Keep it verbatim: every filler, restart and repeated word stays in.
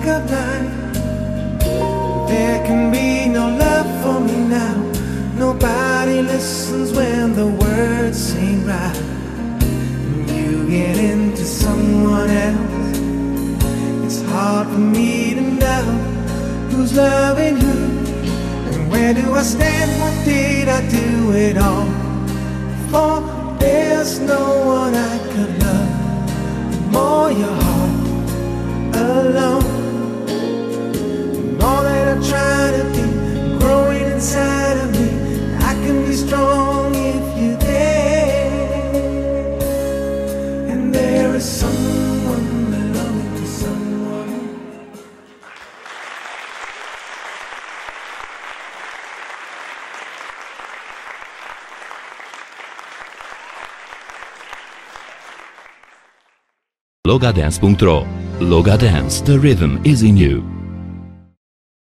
like a blind. There can be no love for me now. Nobody listens when the words ain't right. And you get into someone else. It's hard for me to know who's loving who, and where do I stand, what did I do it all for? There's no one I could love more, your heart alone. And all that I try to be growing inside of me, I can be strong if you're there. And there is someone belonging to someone. logadance punto ro. Logadance, the rhythm is in you.